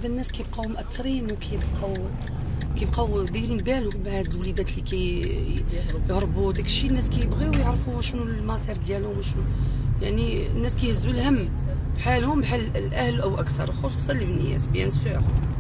دابا الناس كيبقاو مأثرين وكيبقاو دايرين بالهم مع هاد الوليدات اللي كيهربوا داكشي. الناس كيبغيو يعرفوا شنو المصير ديالهم وشنو، يعني الناس كيهزوا الهم بحالهم بحال الاهل او اكثر، خصوصا البنيات بيان سور.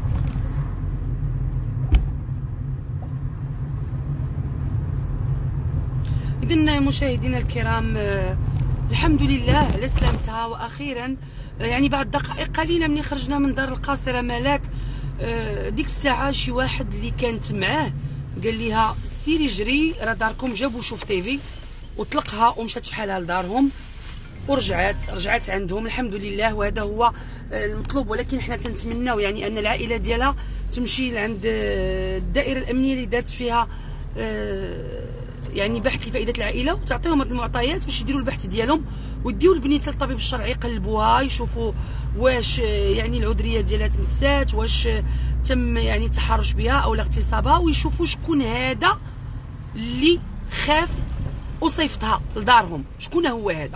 إذن مشاهدينا الكرام، الحمد لله على سلامتها. واخيرا يعني بعد دقائق قليله من خرجنا من دار القاصره ملاك، ديك الساعه شي واحد اللي كانت معاه قال ليها سيري جري راه داركم جابوا شوف تيفي، وطلقها ومشات فحالها لدارهم ورجعت عندهم الحمد لله. وهذا هو المطلوب، ولكن حنا تنتمناو يعني ان العائله ديالها تمشي لعند الدائره الامنيه اللي دارت فيها يعني بحث لفائده العائله، وتعطيهم هذه المعطيات باش يديروا البحث ديالهم ويديو البنيته للطبيب الشرعي يقلبوها يشوفوا واش يعني العذريه ديالها تمسات، واش تم يعني التحرش بها او اغتصابها، ويشوفوا شكون هذا اللي خاف وصيفطها لدارهم، شكون هو هذا.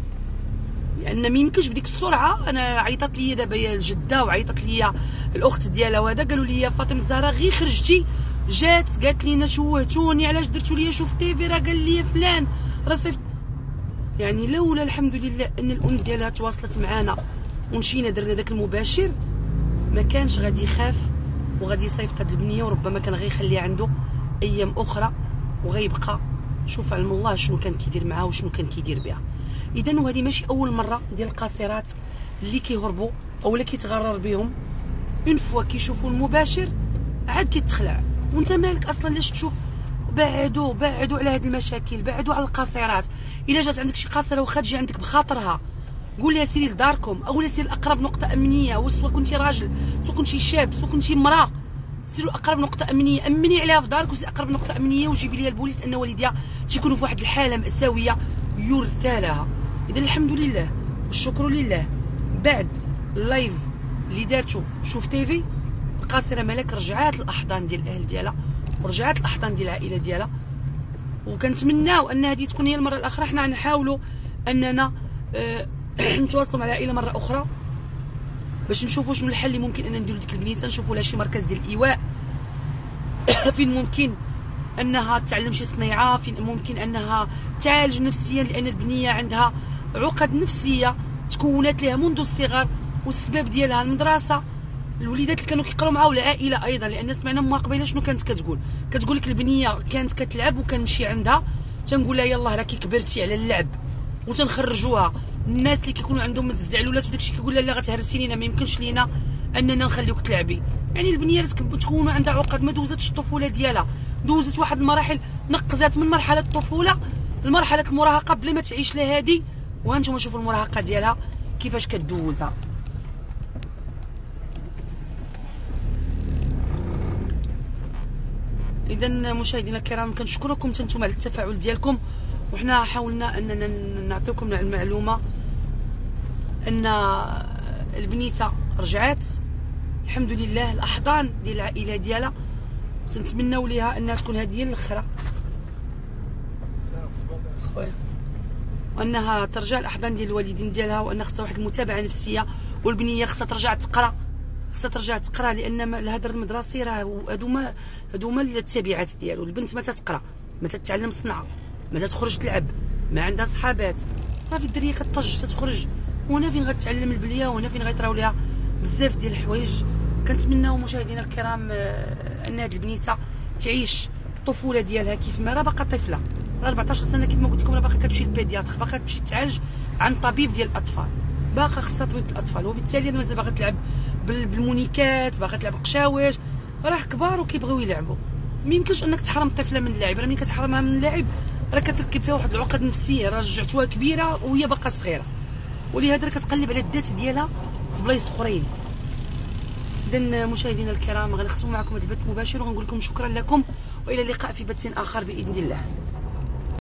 لان ما يمكنش بديك السرعه. انا عيطت لي دابا الجده وعيطت لي الاخت ديالها وهذا، قالوا لي فاطمه الزهراء غير خرجتي جات قالت لينا شوهتوني علاش درتوا لي شوف تيفي، راه قال لي فلان راه صيفط. يعني لولا الحمد لله ان الام ديالها تواصلت معنا ومشينا درنا داك المباشر، ما كانش غادي يخاف وغادي يصيفط هاد البنيه، وربما كان غيخليها عنده ايام اخرى وغيبقى شوف علم الله شنو كان كيدير معها وشنو كان كيدير بها. اذا وهذه ماشي اول مره ديال القاصرات اللي كيهربوا اولا كيتغرر بهم، اون فوا كيشوفوا المباشر عاد كيتخلع. وانت مالك اصلا لاش تشوف؟ بعدوا على هاد المشاكل، بعدوا على القاصرات. الا جات عندك شي قاصره واخا تجي عندك بخاطرها قول لها سيري لداركم اولا سيري لاقرب نقطه امنيه، سواء كنتي راجل سواء كنتي شاب سواء كنتي امراه، سيروا اقرب نقطه امنيه، امني عليها في دارك وسيري اقرب نقطه امنيه وجيبي لي البوليس ان والديها تيكونوا في واحد الحاله ماساويه يرثى لها. اذا الحمد لله والشكر لله، بعد اللايف اللي دارتو شوف تيفي القاصره ملاك رجعات الاحضان ديال الاهل ديالها ورجعات الاحضان ديال العائله ديالها. وكنتمناو ان هذه تكون هي المره الاخرى. حنا نحاولوا اننا نتواصلوا مع العائله مره اخرى باش نشوفوا شنو الحل اللي ممكن ان نديروا ديك البنيته، نشوفوا لها شي مركز ديال الايواء فين ممكن انها تعلم شي صنيعه، فين ممكن انها تعالج نفسيا، لان البنيه عندها عقد نفسيه تكونت لها منذ الصغر، والسبب ديالها المدرسه، الوليدات اللي كانوا كيقراو معاها والعائله ايضا. لان سمعنا ما قبيله شنو كانت كتقول لك البنيه كانت كتلعب وكنمشي عندها تنقول لها يلاه راكي كبرتي على اللعب، وتنخرجوها. الناس اللي كيكونوا عندهم الزعلولات وداكشي كيقول لها لا غتهرسي لينا، ما يمكنش لينا اننا نخليوك تلعبي. يعني البنيه تكون عندها عقد، ما دوزتش الطفوله ديالها، دوزت واحد المراحل، نقزات من مرحله الطفوله لمرحله المراهقه بلا ما تعيش لها هذه. وهانتوما شوفوا المراهقه ديالها كيفاش كدوزها. اذا مشاهدينا الكرام كنشكركم انتم على التفاعل ديالكم، وحنا حاولنا اننا نعطيكم المعلومه ان البنيته رجعات الحمد لله الاحضان ديال العائله ديالها، تنتمناو ليها انها تكون هذه الاخرى خويا، وانها ترجع الاحضان ديال الوالدين ديالها، وان خصها واحد المتابعه نفسيه، والبنيه خصها ترجع تقرا لان الهدر المدرسي راه هادو هما التبعات ديالو. البنت ما تتقرا، ما تتعلم صنعه، ما تخرج تلعب، ما عندها صحابات، صافي الدريه كطج تخرج، وهنا فين غتعلم البليه، وهنا فين غيطراو ليها بزاف ديال الحوايج. كنتمناو مشاهدينا الكرام ان هاد البنيته تعيش الطفوله ديالها كيف ما راه باقا طفله، راه 14 سنه كيف ما قلت لكم، راه باقا كتمشي للبيدياتر، باقا تمشي تعالج عن طبيب ديال الاطفال، باقا خصها طبيب الاطفال، وبالتالي مازال باغا تلعب بالمونيكات، باغا تلعب قشاويش، راه كبار وكيبغيو يلعبوا. ما يمكنش انك تحرم الطفله من اللعب، راه ملي كتحرمها من اللعب راه كتركب فيها واحد العقد نفسيه، راه رجعتوها كبيره وهي باقا صغيره، ولهذا كتقلب على الذات ديالها في بلايص اخرين. اذا مشاهدينا الكرام غنختم معكم هذا البث المباشر، وغنقول لكم شكرا لكم، والى اللقاء في بث اخر باذن الله.